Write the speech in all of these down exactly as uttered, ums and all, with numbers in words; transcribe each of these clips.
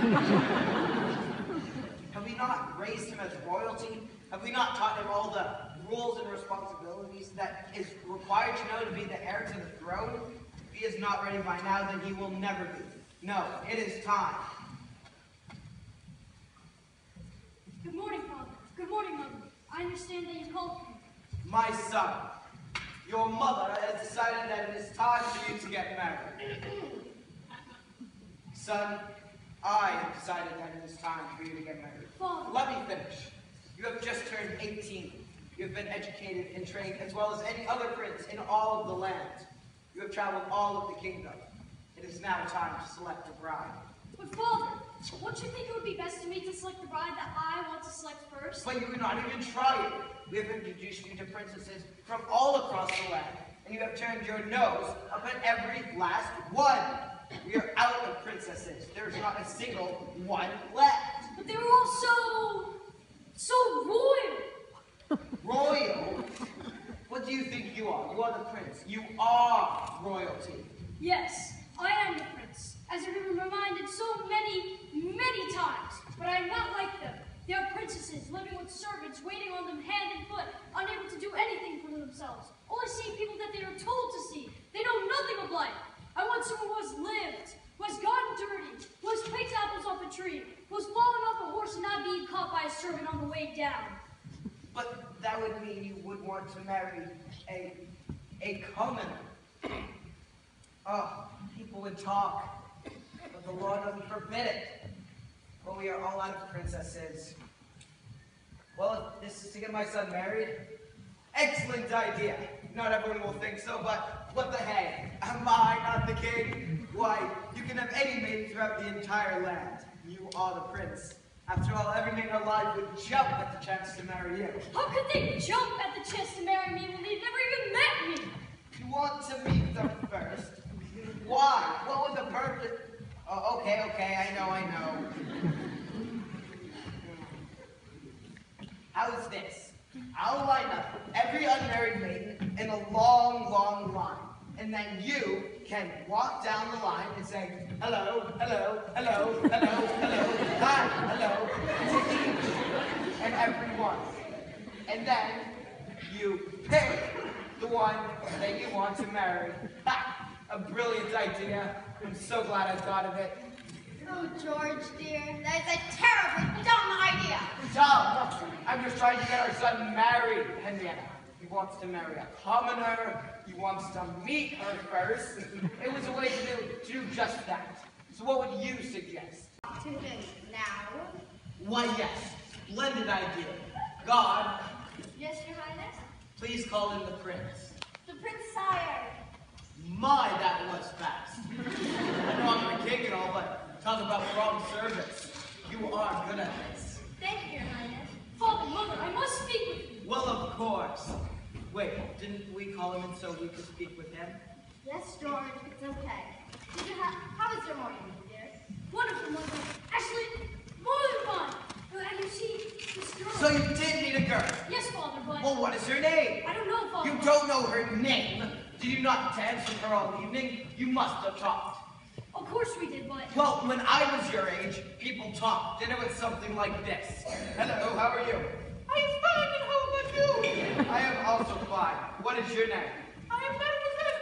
Have we not raised him as royalty? Have we not taught him all the rules and responsibilities that is required to know to be the heir to the throne? If he is not ready by now, then he will never be. No, it is time. Good morning, Father. Good morning, Mother. I understand that you called me. My son, your mother has decided that it is time for you to get married. Son, I have decided that it is time for you to get married. Father. Let me finish. You have just turned eighteen. You have been educated and trained as well as any other prince in all of the land. You have traveled all of the kingdom. It is now time to select a bride. But Father, wouldn't you think it would be best to me to select the bride that I want to select first? But you cannot even try it. We have introduced you to princesses from all across the land, and you have turned your nose up at every last one. We are out of princesses. There is not a single one left. But they were all so... so royal. Royal? What do you think you are? You are the prince. You are royalty. Yes, I am the prince, as I've been reminded so many, many times. But I am not like them. They are princesses living with servants, waiting on them hand and foot, unable to do anything for themselves, only seeing people that they are told to see. They know nothing of life. I want someone who has lived, who has gotten dirty, who has picked apples off a tree, who has fallen off a horse and not being caught by a servant on the way down. But that would mean you would want to marry a, a commoner. Oh, people would talk, but the law doesn't forbid it. Well, we are all out of princesses. Well, if this is to get my son married, excellent idea. Not everyone will think so, but what the heck? Am I not the king? Why, you can have any maiden throughout the entire land. You are the prince. After all, every man alive would jump at the chance to marry you. How could they jump at the chance to marry me when they've never even met me? You want to meet them first? Why? What was the purpose? Oh, okay, okay, I know, I know. How's this? I'll line up every unmarried maiden in a long, long line. And then you can walk down the line and say, hello, hello, hello, hello, hello, hi, hello, to each and every one. And then you pick the one that you want to marry. Ha! A brilliant idea. I'm so glad I thought of it. Oh, George, dear, that is a terribly dumb idea. Dumb? I'm just trying to get our son married, Henrietta. He wants to marry a commoner. He wants to meet her first. It was a way to do, to do just that. So what would you suggest? To him now? Why, yes. Splendid idea. God, Yes, Your Highness? please call in the prince. The Prince Sire. My, that was fast. I know I'm the king and all, but talk about wrong service. You are good at this. Thank you, Your Highness. Father, Mother, I must speak with you. Well, of course. Wait, didn't we call him in so we could speak with him? Yes, George, it's okay. Did you have, how was your morning, dear? Wonderful, Mother. Actually, more than fun. Uh, you see, this girl... So you did need a girl? Yes, Father, but... Well, what is her name? I don't know, Father. You don't know her name? Did you not dance with her all evening? You must have talked. Of course we did, but... Well, when I was your age, people talked, and it was something like this. Hello, how are you? I am fine, and how about you? I am also fine. What is your name? I am Mademoiselle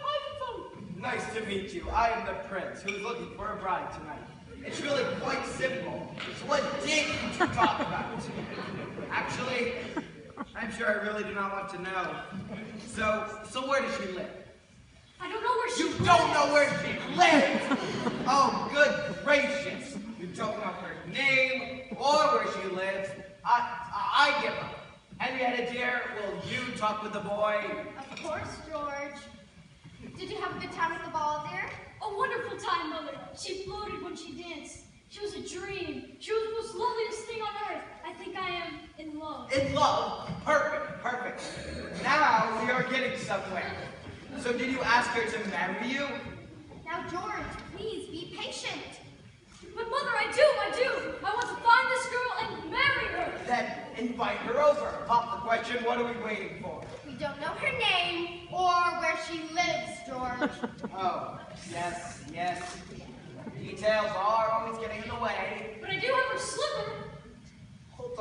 de Poisson. Nice to meet you. I am the prince who is looking for a bride tonight. It's really quite simple. So what did you talk about? Actually, I'm sure I really do not want to know. So, so where does she live? I don't know where she You lives. don't know where she lives! Oh, good gracious. You don't know her name or where she lives. I, I, I give up. Henrietta, dear, will you talk with the boy? Of course, George. Did you have a good time at the ball, dear? A wonderful time, Mother. She floated when she danced. She was a dream. She was the most loveliest thing on earth. I think I am in love. In love? Perfect, perfect. Now we are getting somewhere. So did you ask her to marry you? Now, George, please be patient. But Mother, I do, I do. I want to find this girl and marry her. Then invite her over. Pop the question, what are we waiting for? We don't know her name or where she lives, George. Oh, yes, yes. Details are always getting in the way.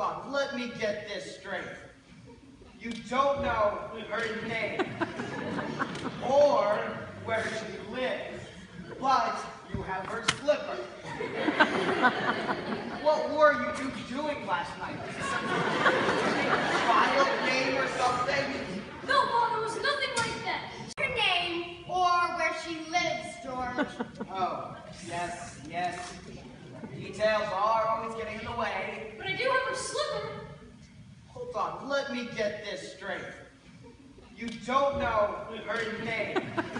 on, let me get this straight. You don't know her name or where she lives, but you have her slipper. What were you two doing last night? Was it some trial game or something? No, Father, it was nothing like that. Her name or where she lives, George. Oh, yes, yes. Details are always getting in the way. But I do have her slipper. Hold on, let me get this straight. You don't know her name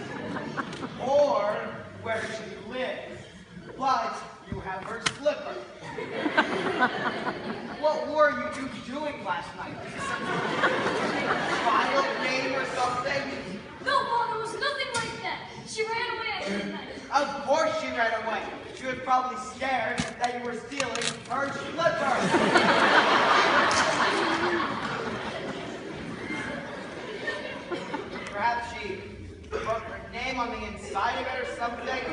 or where she lives, but you have her slipper. What were you two doing last night? Was it some trial game or something? No, Father, it was nothing like that. She ran away after the night. Of course she ran away. She was probably scared that you were stealing her slipper. Perhaps she wrote her name on the inside of it or something.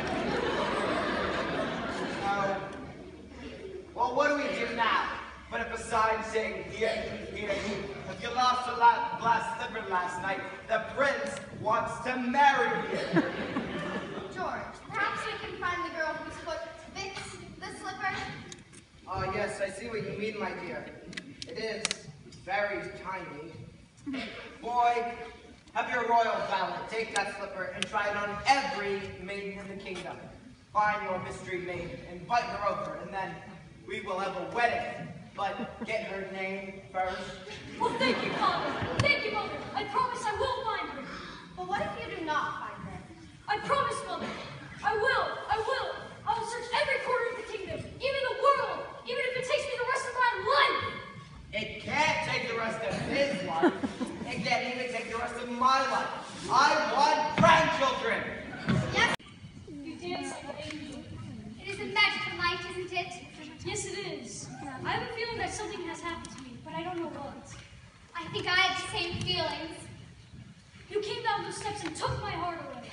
No. Well, what do we do now? Put up a sign saying, here, here, if you lost your la glass slipper last night, the prince wants to marry you. George, perhaps we can find the girl whose foot fits the slipper. Oh, yes, I see what you mean, my dear. It is very tiny. Boy, have your royal valet take that slipper and try it on every maiden in the kingdom. Find your mystery maiden, invite her over, and then we will have a wedding. But get her name first. Well, thank you, Father. Thank you, Mother. I promise I will find her. But what if you do not find her? I promise, Mother. I will. I will. I will search every corner of the kingdom, even the world, even if it takes me the rest of my life. It can't take the rest of his life. It can't even take the rest of my life. I want grandchildren. Yes, You dance like an angel. it is a magical night, isn't it? Yes, it is. I have a feeling that something has happened to me, but I don't know what. I think I have the same feelings. You came down those steps and took my heart away.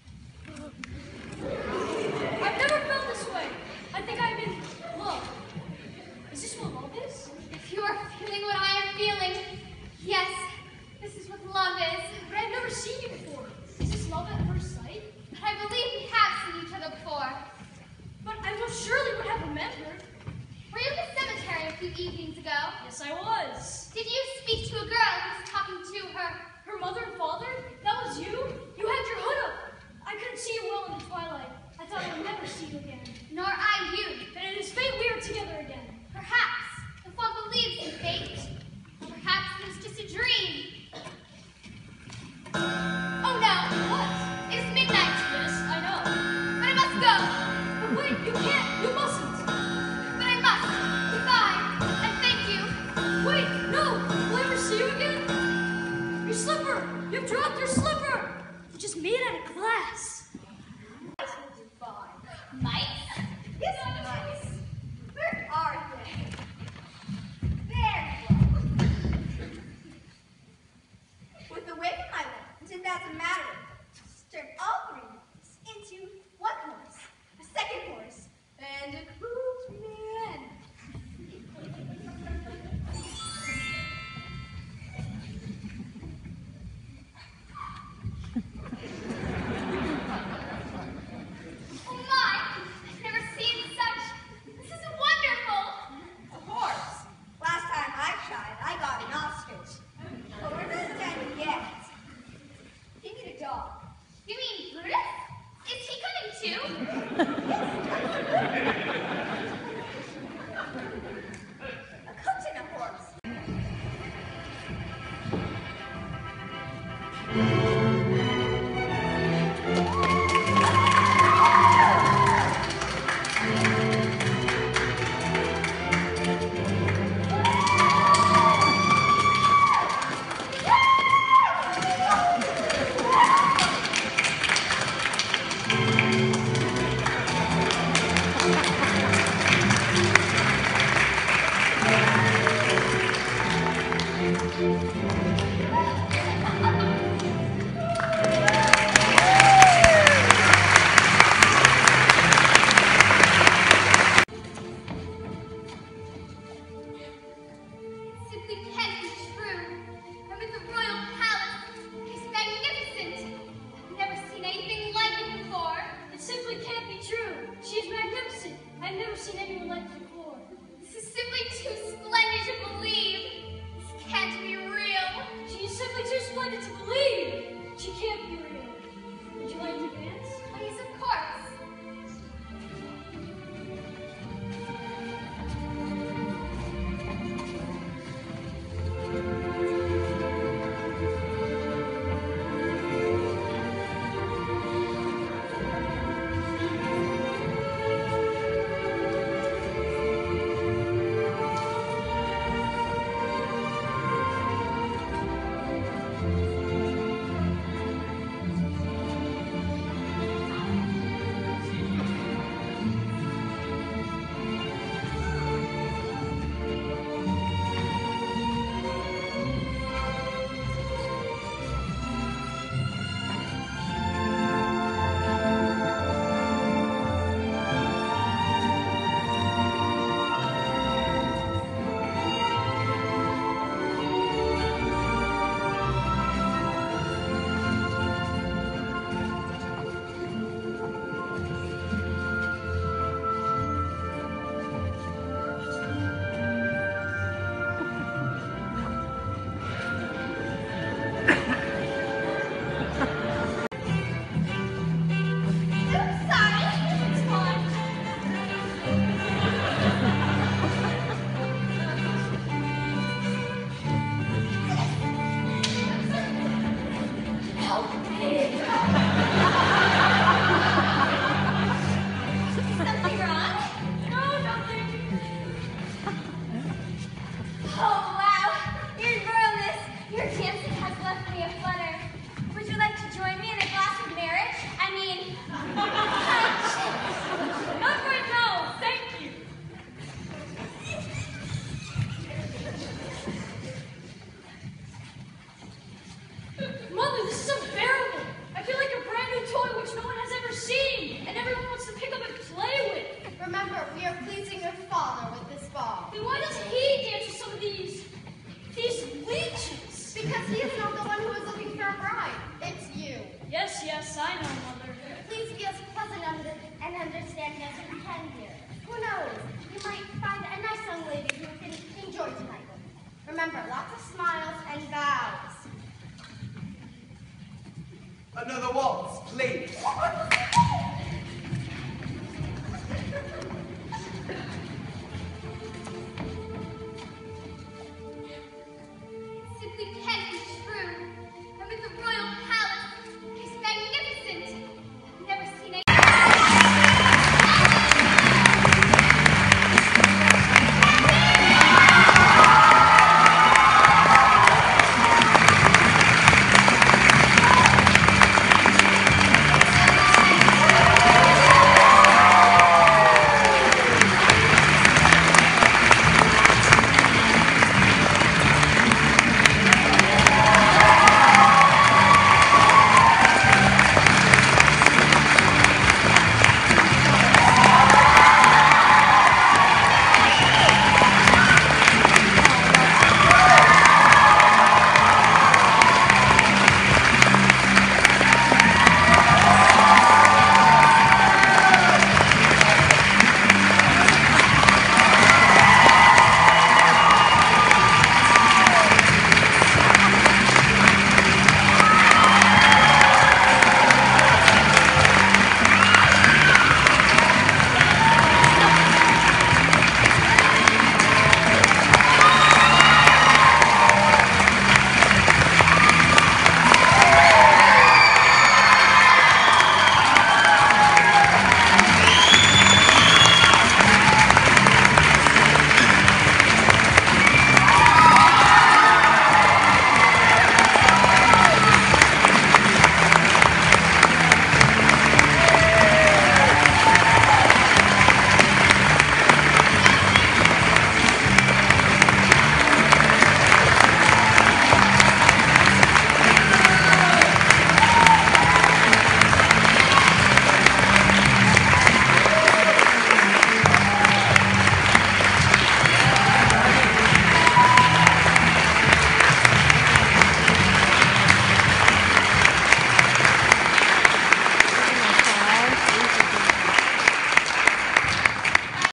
I've never felt this way. I think I'm in love. Is this what love is? If you are feeling what I am feeling, yes, this is what love is. But I've never seen you before. Is this love at first sight? But I believe we have seen each other before. But I most surely would have remembered. Were you in the cemetery a few evenings ago? Yes, I was. Did you speak to a girl who was talking to her? Her mother and father? That was you? You had your hood up. I couldn't see you well in the twilight. I thought I would never see you again. Nor I you. Then it is fate we are together again. Perhaps, if one believes in fate, perhaps it was just a dream. Oh no! What? It is midnight. Yes, I know. But I must go. But wait, you can't. You mustn't. But I must. Goodbye. And thank you. Wait, no. Will I ever see you again? Your slipper. You've dropped your slipper. Which is made out of glass. Mice? Yes, mice. Where are they? There you are. With the wind, my love, it didn't matter. Turn all three horses into one horse, a second horse, and a coachman. we are pleasing your father with this ball. Then why doesn't he dance with some of these, these leeches? Because he is not the one who is looking for a bride. It's you. Yes, yes, I know, Mother. Please be as pleasant under and understanding as you can here. Who knows? You might find a nice young lady who can enjoy tonight with you. Remember, lots of smiles and bows. Another waltz, please.